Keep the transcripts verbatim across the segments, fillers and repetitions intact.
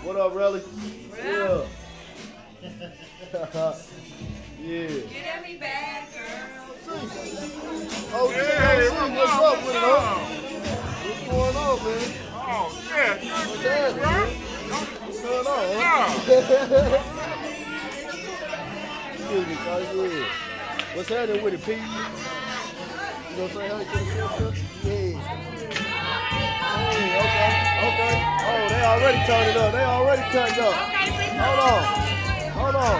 What up, Relly? Yeah. Yeah. Get at me bad, girl. Oh, yeah. Hey, what's up with it, huh? What's going on, man? Oh, shit. What's happening, man? What's going on, huh? Excuse me, sorry, yeah. What's happening with it, P? You gonna say hi to the sister? Yeah. Hey, okay, okay. Oh, they already turned it up. They already turned up. Hold on. Hold on.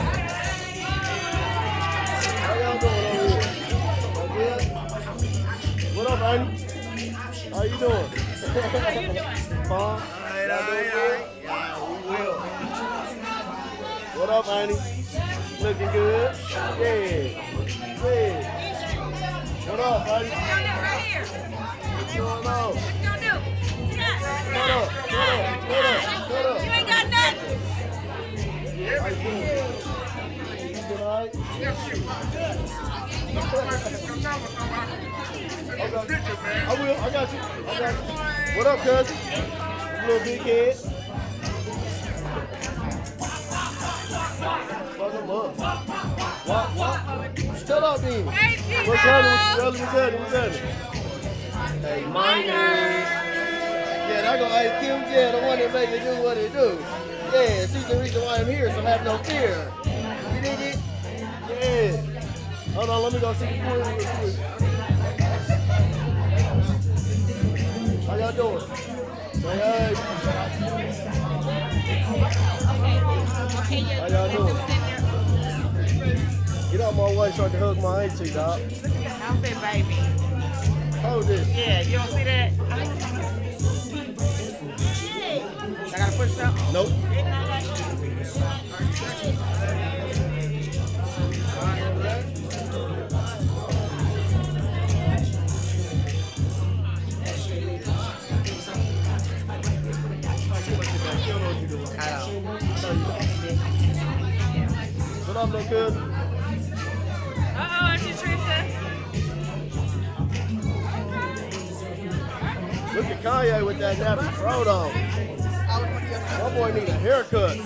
How y'all doing over here? Y'all good? What up, Annie? How you doing? How you doing? Huh? Y'all doing good? Yeah, we will. What up, Annie? Looking good? Yeah. Yeah. What up, buddy? Right here. What's going on? What you gonna do? Shut up, shut up, shut up, shut up. You ain't got nothing. How you doing? You doing all right? Okay. I will, I got you. I got you. What up, cousin? You little big head. Fuck him up. What, what? Shut up, then. What's happening with you, brother? What's happening? What's happening? Hey, minor. Yeah, that go, hey, Kim, yeah, the one that make it do what it do. Yeah, she's the reason why I'm here, so have no fear. You dig it? Yeah. Hold on, let me go see the pool real quick. How y'all doing? Say hey. How y'all doing? Get out my way so I can hug my auntie, dog. Look at that outfit, baby. Hold this. Yeah, you don't see that? I gotta push it up. Nope. What up, little cousin? Uh-oh, Auntie Teresa. Look at Kanye with that nappy throat on. My boy need a haircut.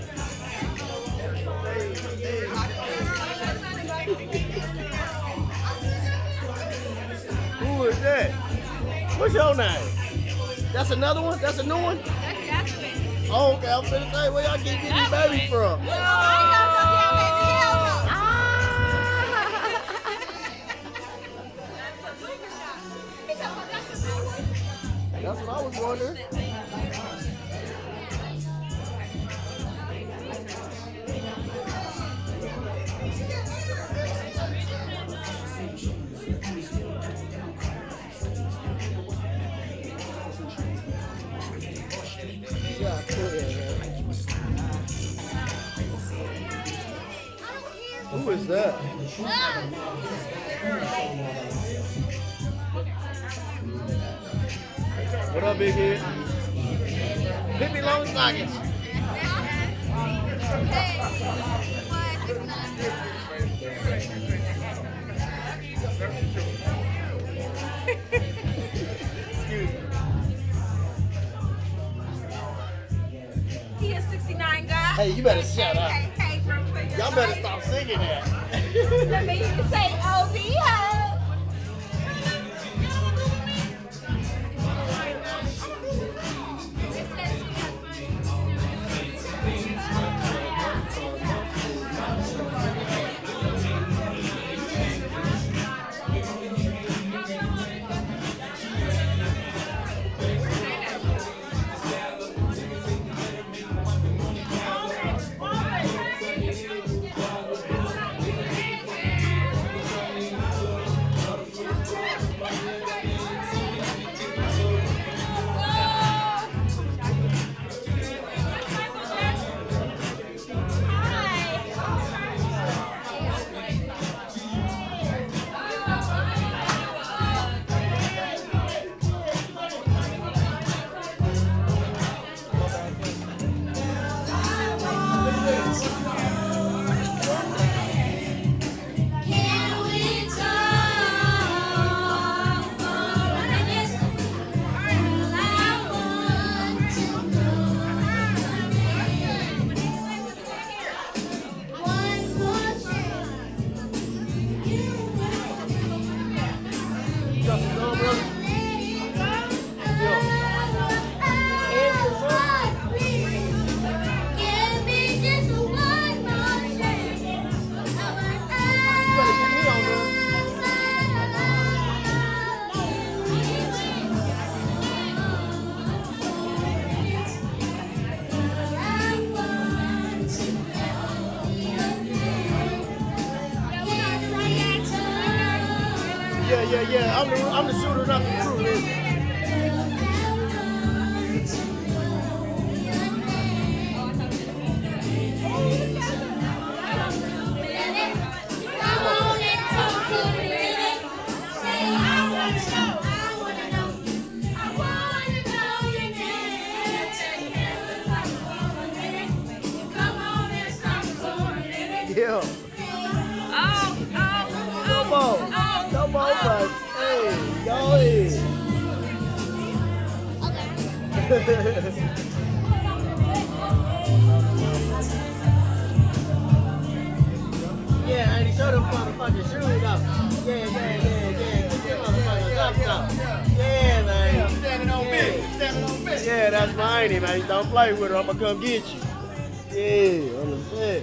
Who is that? What's your name? That's another one? That's a new one? Oh, okay, I'm finna say, where y'all keep getting these babies from? That's what I was wondering. Yeah, cool, yeah, man. Who is that? What up, big head? Pippi Longstockings. Excuse me. He is sixty-nine guy. Hey, you better shut up. Hey, hey, hey, Y'all better stop singing that. Let me hear you say O B O. got some gum, brother? Yeah. And your son? Yeah, yeah, yeah. I'm the, I'm the shooter, not the recruiter. Yeah. Oh, oh, Come on. Come on, buddy. Hey, go ahead. Yeah, and he showed them motherfucking shoes up. Yeah, yeah, yeah, yeah. Get motherfucking socks up. Yeah, man. Standing on business. Standing on business. Yeah, that's my auntie, man. Don't play with her. I'm gonna come get you. Yeah, understand.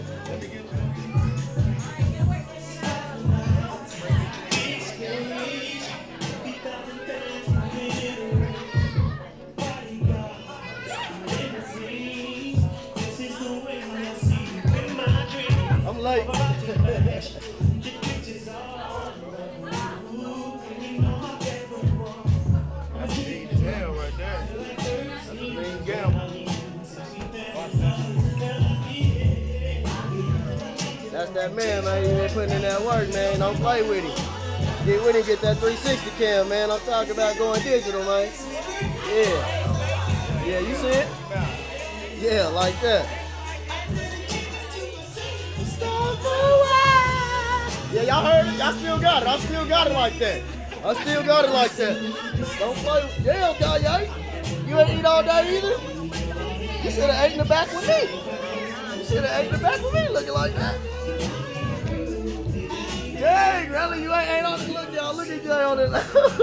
I'm late. That's big as hell right there. That's a big gamble. That's that man, man. You been putting in that work, man. Don't play with him. Get with him, get that three sixty cam, man. I'm talking about going digital, man. Yeah. Yeah, you see it? Yeah, like that. Yeah, y'all heard it? Y'all still got it. I still got it like that. I still got it like that. Don't play with Damn, Kanye. You ain't eat all day either? You should have ate in the back with me. You should have ate in the back with me looking like that. Dang, really? You ain't ate on this? Look, y'all. Look at Jay on this.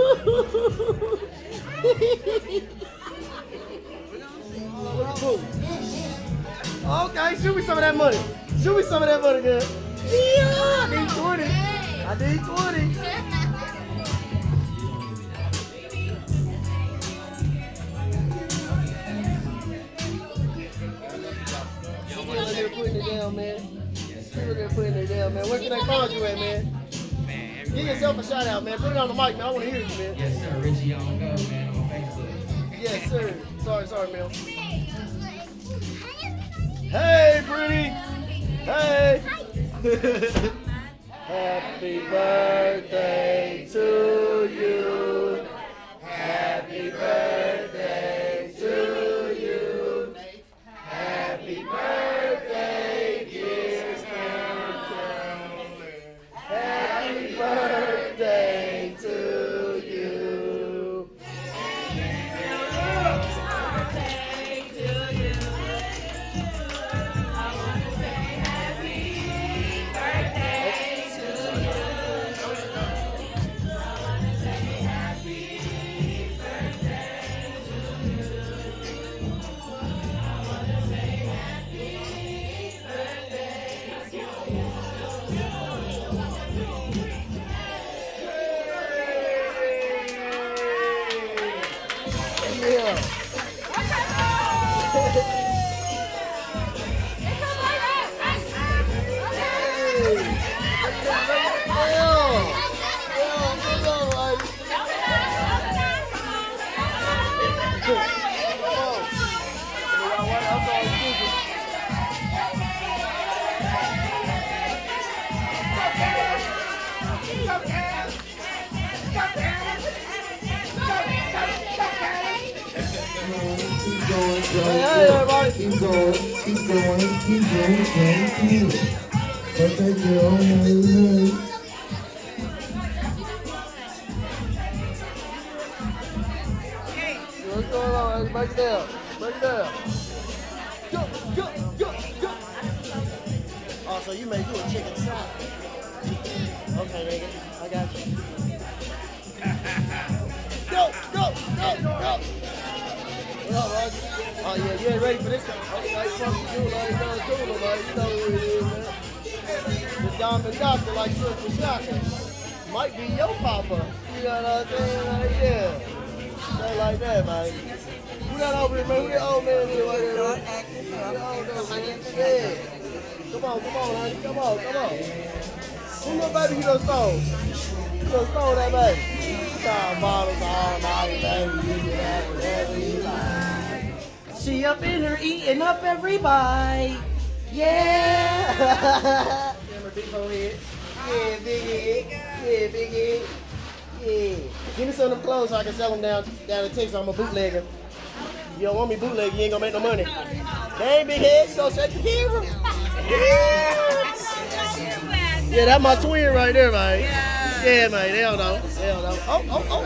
Look at Boo. Okay, shoot me some of that money. Shoot me some of that money, girl. Yeah, I need twenty. I need twenty. Still there putting it down, man. Still there putting it down, man. Where can they find you at, man? Give yourself a shout out, man. Put it on the mic, man. I want to hear you, man. Yes, sir. Richie on go, man, on Facebook. Yes, sir. Sorry, sorry, Mel. Hey, pretty. Hey. Happy birthday to you. Happy birthday to you. Happy birthday, dear Carolyn. Happy birthday to you. Hey, everybody. Keep going, keep going, keep going, can't feel it. But that girl knows me. What's going on? Break it down. Break it down. Go, go, go, go. Oh, so you made you a chicken salad. Okay, nigga. I got you. Oh yeah, you ain't ready for this kind of like fuck you, like you know, doing it, like you know what it is, man. The diamond doctor, like Silver Shaka, might be your papa. You know what I'm saying? Like, yeah, something like that, man. Who that over here, man? Who that old man is right there? Man? Yeah. Come on, come on, honey. Come on, come on. Who little baby you done stole? You done stole that baby. Time bottles all night, baby. You get out whatever you like. She up in her eating up every bite. Yeah. Remember big forehead? Yeah, big head. Yeah, big head. Yeah. Give me some of them clothes so I can sell them down, down in Texas. I'm a bootlegger. You don't want me bootleg, you ain't gonna make no money. They ain't big head, so shake the camera. Yeah. Yeah, that's my twin right there, man. Yeah, yeah man, they don't know. They don't know. Oh, oh, oh.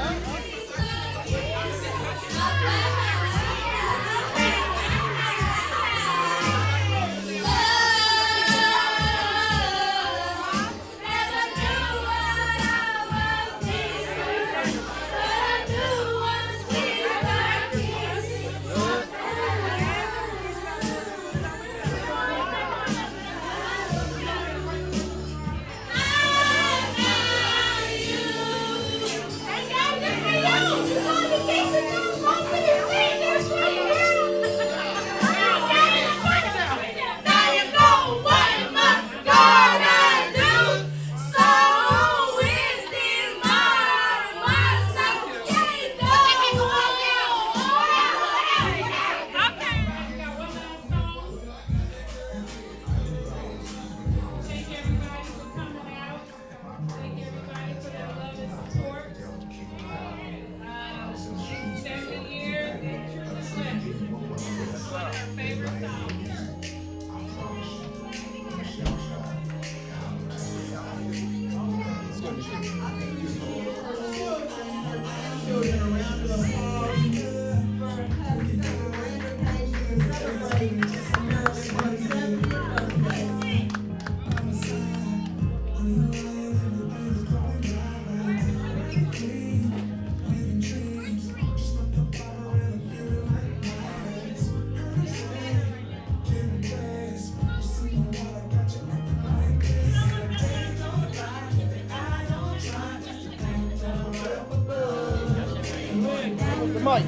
Mike.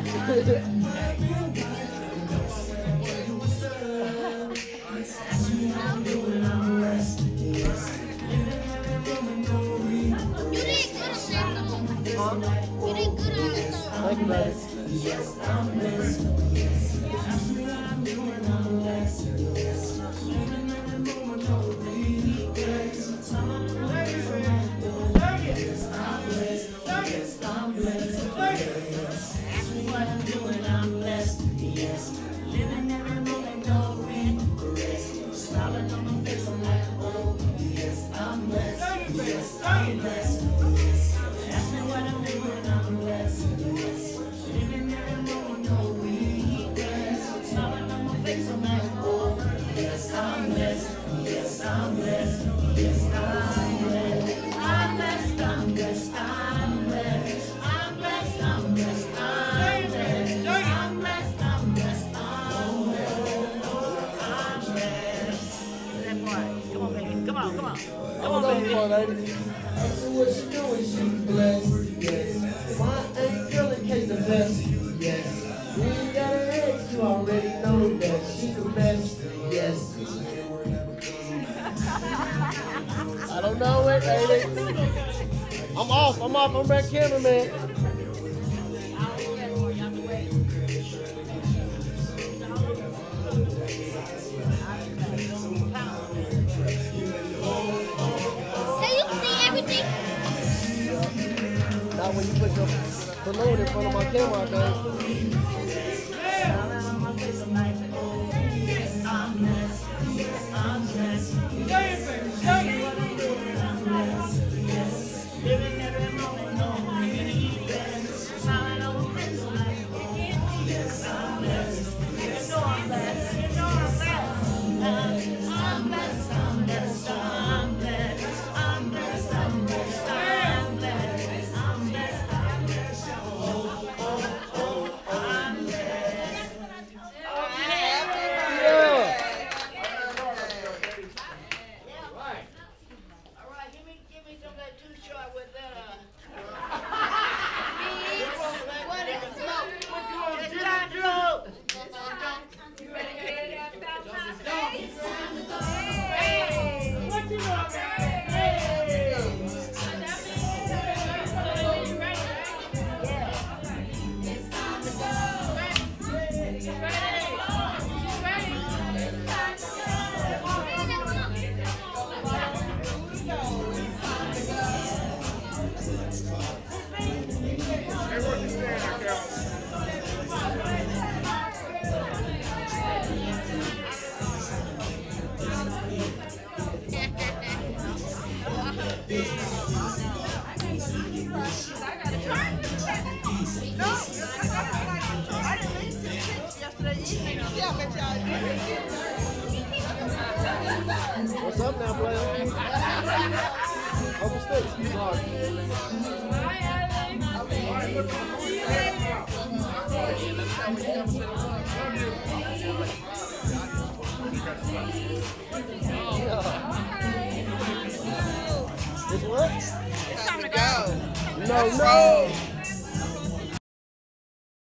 Thank you, buddy. I don't know it, baby. I'm off. I'm off. I'm back cameraman. Can you see everything? Not when you put your balloon in front of my camera, baby. What's up now, player? Uncle Sticks. Sorry. It's what? It's time to go. No, no.